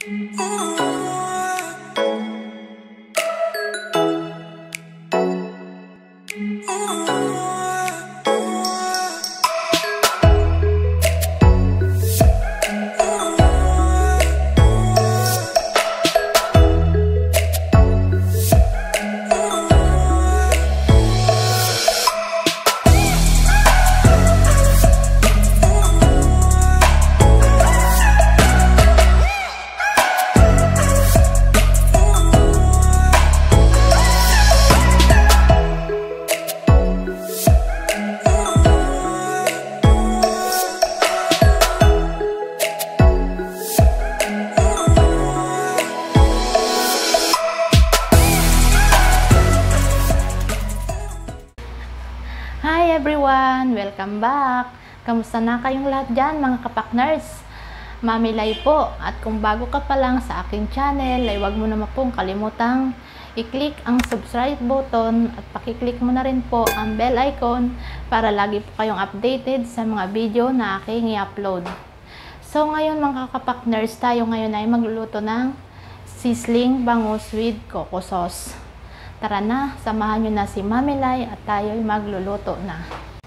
Hi everyone! Welcome back! Kamusta na kayong lahat dyan mga kapakners? Mami Lai po, at kung bago ka pa lang sa aking channel ay huwag mo naman pong kalimutang i-click ang subscribe button at pakiclick mo na rin po ang bell icon para lagi po kayong updated sa mga video na aking i-upload. So ngayon mga kapakners, tayo ngayon ay magluluto ng sizzling bangus with coco sauce. Tara na, samahan nyo na si Mami Lai at tayo'y magluluto na.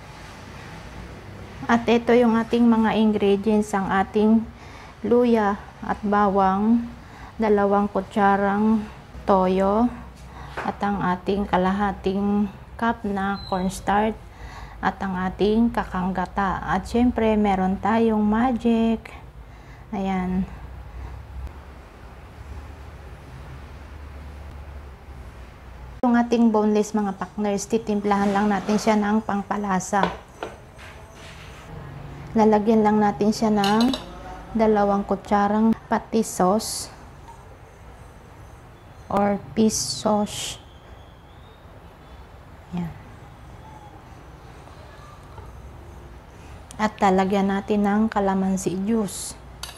At ito yung ating mga ingredients, ang ating luya at bawang, 2 kutsarang toyo, at ang ating kalahating cup na cornstarch, at ang ating kakanggata. At syempre, meron tayong magic. Ayan. Yung ating boneless mga partners, titimplahan lang natin siya ng pangpalasa. Lalagyan lang natin siya ng 2 kutsarang patis sauce or fish sauce. Yan. At lalagyan natin ng calamansi juice.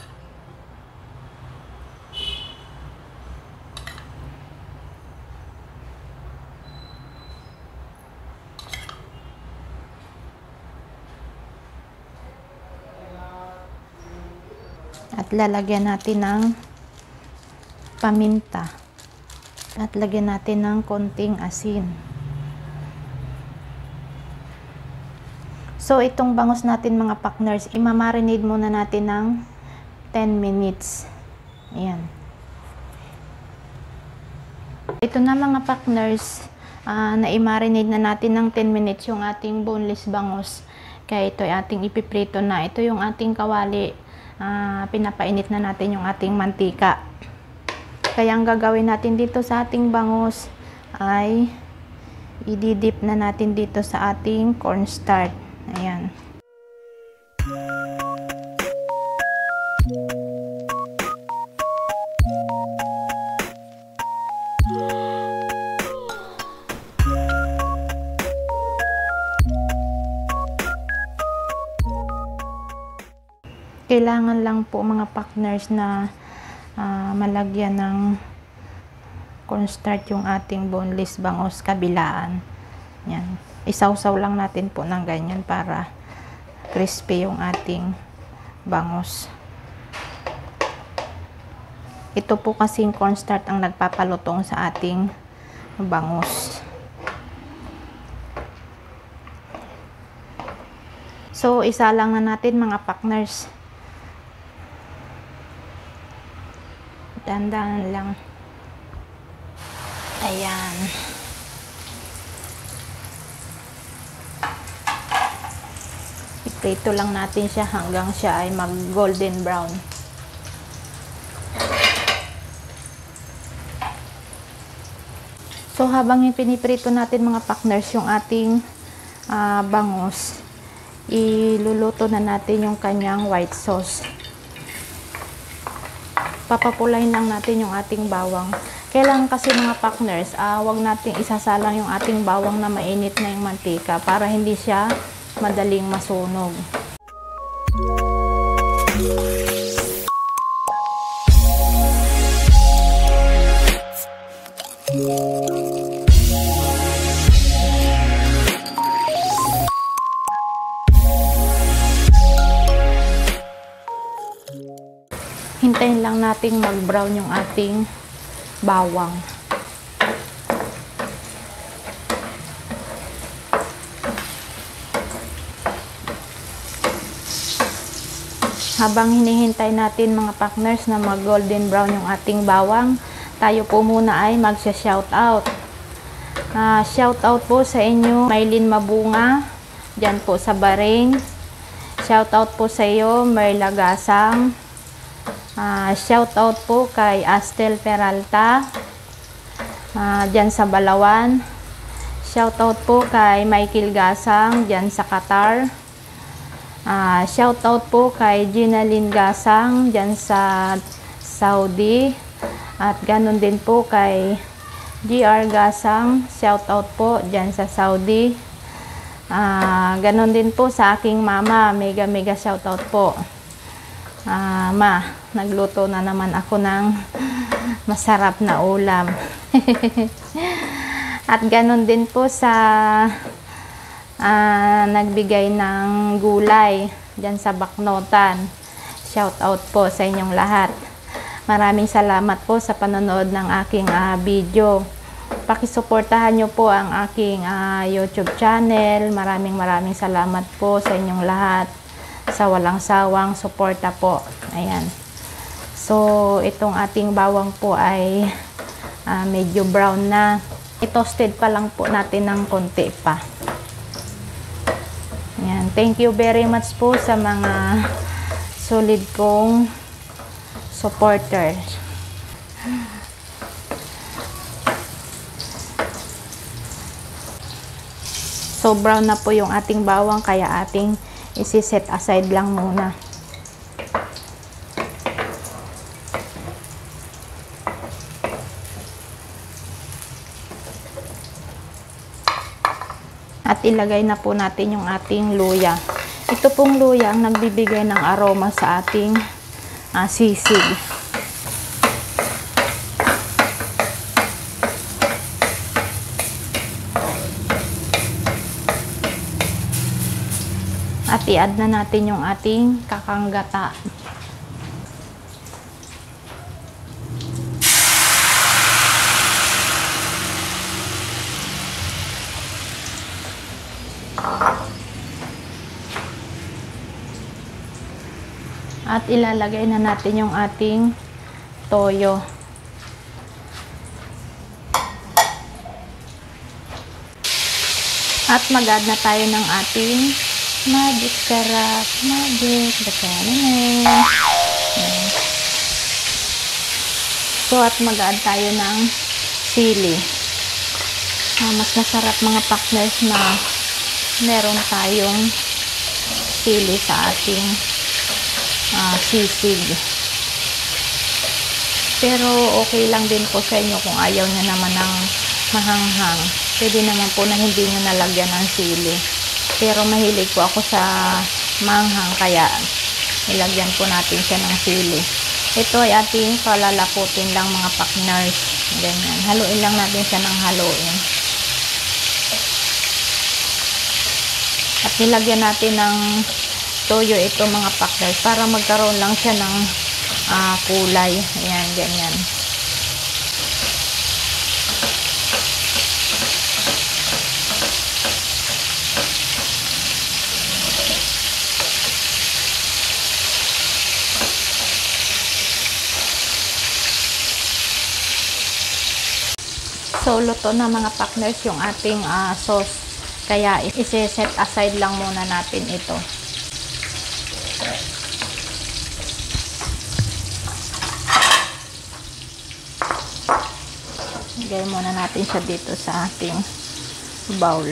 At lalagyan natin ng paminta. At lagyan natin ng konting asin. So, itong bangus natin mga partners, imamarinate muna natin ng 10 minutes. Ayan. Ito na mga partners, na-marinate na natin ng 10 minutes yung ating boneless bangus. Kaya ito ay ating ipiprito na. Ito yung ating kawali. Pinapainit na natin yung ating mantika. Kaya ang gagawin natin dito sa ating bangus ay i-dip na natin dito sa ating cornstarch. Ayan. Kailangan lang po mga partners na malagyan ng cornstarch yung ating boneless bangus kabilaan. Yan. Isawsaw lang natin po ng ganyan para crispy yung ating bangus. Ito po kasing cornstarch ang nagpapalutong sa ating bangus. So, isa lang na natin mga partners. Dandan lang. Ayan. Iprito lang natin siya hanggang siya ay mag golden brown. So habang piniprito natin mga partners yung ating bangus, iluluto na natin yung kanyang white sauce. Papapulayin lang natin yung ating bawang. Kailangan kasi mga partners, wag nating isasalang yung ating bawang na mainit na yung mantika para hindi siya madaling masunog. hintayin lang nating mag-brown yung ating bawang. Habang hinihintay natin mga partners na mag-golden brown yung ating bawang, tayo po muna ay magsha-shoutout. Shoutout po sa inyo, Maylin Mabunga, dyan po sa Bahrain. Shoutout po sa iyo, Merla Gasang. Shoutout po kay Astel Peralta, dyan sa Balawan. Shoutout po kay Michael Gasang, dyan sa Qatar. Shoutout po kay Ginalyn Gasang dyan sa Saudi, at ganun din po kay GR Gasang, shoutout po dyan sa Saudi. Ganun din po sa aking mama, mega shoutout po. Ma, nagluto na naman ako ng masarap na ulam. At ganun din po sa nagbigay ng gulay dyan sa Baknotan. Shout out po sa inyong lahat. Maraming salamat po sa panonood ng aking video. Pakisuportahan nyo po ang aking YouTube channel. Maraming salamat po sa inyong lahat sa walang sawang suporta po. Ayan. So, itong ating bawang po ay medyo brown na. I-toasted pa lang po natin ng konti pa. Ayan. Thank you very much po sa mga solid kong supporters. So, brown na po yung ating bawang, kaya ating isi-set aside lang muna. At ilagay na po natin yung ating luya. Ito pong luya ang nagbibigay ng aroma sa ating sisig. At i-add na natin yung ating kakanggata. At ilalagay na natin yung ating toyo. At mag-add na tayo ng ating magic sarap. Magic. So, at mag-add tayo ng sili. Mas masarap mga partners na meron tayong sili sa ating sisig. Pero okay lang din po sa inyo kung ayaw nyo naman ng mahanghang. Pwede naman po na hindi nyo nalagyan ng sili. Pero mahilig po ako sa manghang, kaya ilagyan po natin siya ng sili. Ito ay ating palalaputin lang mga partners. Ganyan. Haluin lang natin siya ng haluin. At nilagyan natin ng toyo ito mga partners para magkaroon lang siya ng kulay. Ayan, ganyan. So, luto na mga partners yung ating sauce. Kaya, isi-set aside lang muna natin ito. Lagay muna natin siya dito sa ating bowl.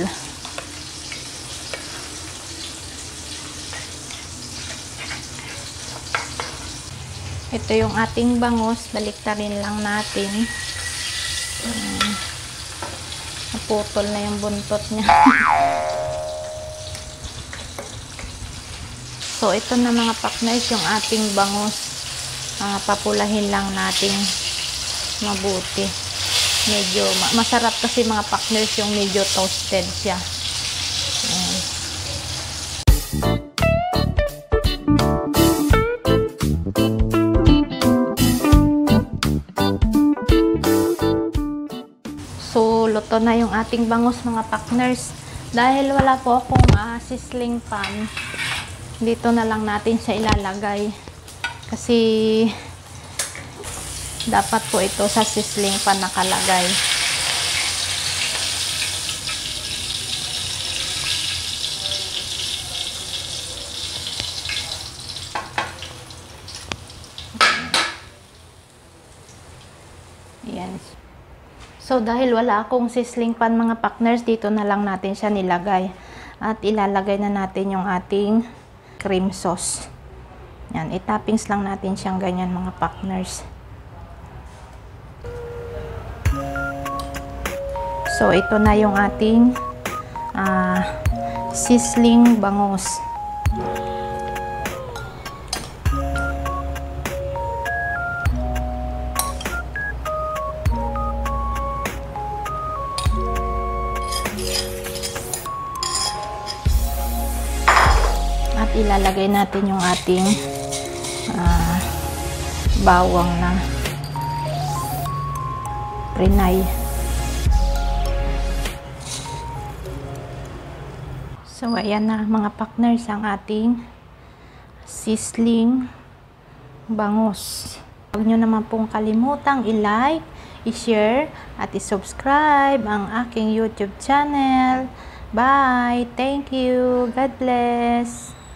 Ito yung ating bangus. Baliktarin lang natin. Naputol na yung buntot niya. So, ito na mga partners yung ating bangus. Papulahin lang natin mabuti. Medyo masarap kasi mga partners yung medyo toasted siya. Ayan. ito na yung ating bangus mga partners. Dahil wala po akong sizzling pan, dito na lang natin siya ilalagay. Kasi dapat po ito sa sizzling pan nakalagay. Ayan. So, dahil wala akong sizzling pan mga partners, dito na lang natin siya nilagay. At ilalagay na natin yung ating cream sauce. Yan, itoppings lang natin siyang ganyan mga partners. So, ito na yung ating sizzling bangus. At ilalagay natin yung ating bawang na prinay. So, ayan na mga partners ang ating sizzling bangus. Huwag nyo naman pong kalimutang i-like, i-share, at i-subscribe ang aking YouTube channel. Bye! Thank you! God bless!